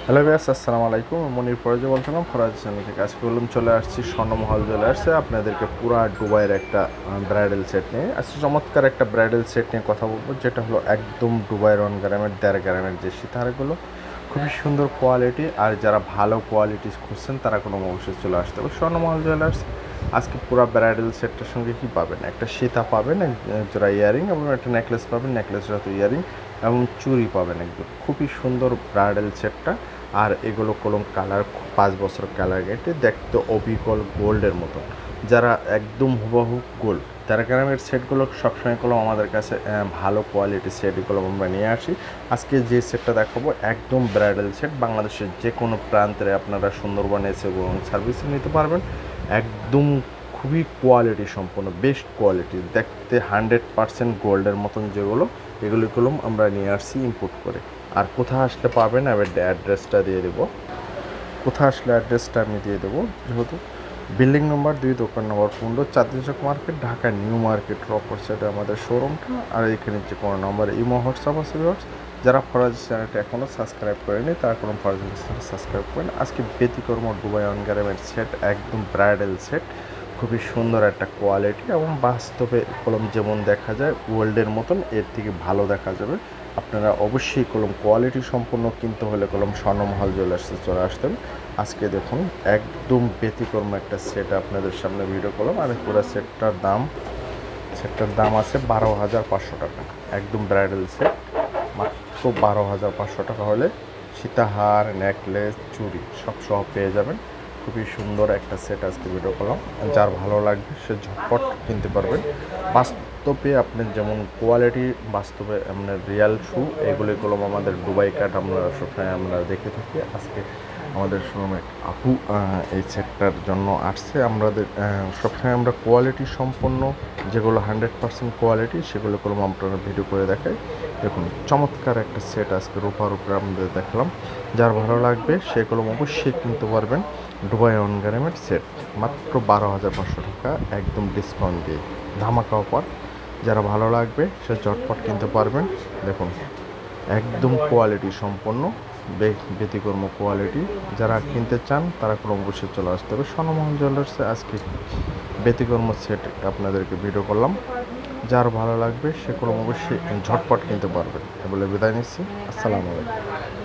Hello viewers, আসসালামু আলাইকুম। মনির ফরাজি বলছিলাম, ফরাজি চ্যানেল থেকে। আজকে বললাম চলে আসছি স্বর্ণমহল জুয়েলার্সে আপনাদেরকে পুরা দুবাইয়ের একটা ব্রাইডাল সেট নিয়ে। আজকে চমৎকার একটা ব্রাইডাল সেট নিয়ে কথা বলবো, যেটা হলো একদম দুবাইয়ের 1 গ্রামের 1.5 গ্রামের যে সীতাহারগুলো, খুবই সুন্দর কোয়ালিটি। আর যারা ভালো কোয়ালিটি খুঁজছেন তারা কোনো অবশ্যই চলে আসতে হবে স্বর্ণমহল জুয়েলার্স। আজকে পুরো ব্রাইডাল সেটটার সঙ্গে কি পাবেন? একটা সীতা পাবেন, এক জোড়া ইয়ারিং এবং একটা নেকলেস পাবেন, নেকলেসের সাথে ইয়ারিং এবং চুড়ি পাবেন। একদম খুবই সুন্দর ব্রাইডাল সেটটা। আর এগুলো কলম কালার 5 বছর কালার গ্যারেন্টি, দেখতে অবিকল গোল্ডের মতো। যারা একদম হুবহু গোল্ড 1.5 গ্রামের সেটগুলো সবসময় কলম আমাদের কাছে ভালো কোয়ালিটির সেটগুলো আমরা নিয়ে আসি। আজকে যে সেটটা দেখাবো একদম ব্রাইডাল সেট, বাংলাদেশের যে কোনো প্রান্তে আপনারা সুন্দরবনে এসে এবং সার্ভিসিং নিতে পারবেন। একদম খুবই কোয়ালিটি সম্পন্ন, বেস্ট কোয়ালিটি, দেখতে 100% গোল্ডের মতন যেগুলো, এগুলি কলম আমরা নিয়ে আসছি ইম্পোর্ট করে। আর কোথায় আসলে পাবেন এবার অ্যাড্রেসটা দিয়ে দেবো। কোথায় আসলে অ্যাড্রেসটা আমি দিয়ে দেবো, যেহেতু বিল্ডিং নম্বর 2, দোকান number 15, Chandni Chowk market, Dhaka new মার্কেটের অপর সাইডে আমাদের শোরুমটা। আর এখানে যে কোনো নম্বর ইমো হোয়াটসঅ্যাপ আছে ভিউয়ার্স। যারা ফরাজি চ্যানেলটা এখনও সাবস্ক্রাইব করেনি তারা কোনো ফরাজি চ্যানেল সাবস্ক্রাইব করেন। আজকে ব্যতিক্রম দুবাই 1 গ্রামের সেট, একদম ব্রাইডাল সেট, খুবই সুন্দর একটা কোয়ালিটি এবং বাস্তবে কলম যেমন দেখা যায় ওয়ার্ল্ডের মতন, এর থেকে ভালো দেখা যাবে। আপনারা অবশ্যই কলম কোয়ালিটি সম্পন্ন কিনতে হলে কলম স্বর্ণমহল জুয়েলার্সে চলে আসতেন। আজকে দেখুন একদম ব্যতিক্রম একটা সেট আপনাদের সামনে ভিডিও করলাম। আর পুরো সেটটার দাম আছে 12,500 টাকা। একদম ব্রাইডাল সেট, মাত্র 12,500 টাকা হলে সীতাহার, নেকলেস, চুড়ি সব সহ পেয়ে যাবেন। খুবই সুন্দর একটা সেট আজকে ভিডিও করলাম। যার ভালো লাগবে সে ঝটপট কিনতে পারবেন। বাস্তবে আপনার যেমন কোয়ালিটি, বাস্তবে আপনার রিয়াল শু, এগুলি কলম আমাদের দুবাই কাট আমরা সবসময় আমরা দেখে থাকি। আজকে আমাদের শোরুমে আপু এই সেটটার জন্য আসছে। আমাদের সবসময় আমরা কোয়ালিটি সম্পন্ন যেগুলো 100% কোয়ালিটি, সেগুলো কলম আপনারা ভিডিও করে দেখাই। দেখুন চমৎকার একটা সেট আজকে রূপার উপরে আমাদের দেখলাম। যার ভালো লাগবে সে কলম অবশ্যই কিনতে পারবেন। দুবাই 1 গ্রামের সেট মাত্র 12,500 টাকা, একদম ডিসকাউন্ট দিয়ে ধামাকা অফার। যারা ভালো লাগবে সে ঝটপট কিনতে পারবেন। দেখুন একদম কোয়ালিটি সম্পন্ন, ব্যতিক্রম কোয়ালিটি। যারা কিনতে চান তারা কোনো অবশ্যই চলে আসতে হবে স্বর্ণমহল জুয়েলার্সে। আজকে ব্যতিক্রম সেট আপনাদেরকে ভিডিও করলাম। যার ভালো লাগবে সে কোনো অবশ্যই ঝটপট কিনতে পারবেন। বলে বিদায় নিচ্ছি। আসসালামু আলাইকুম।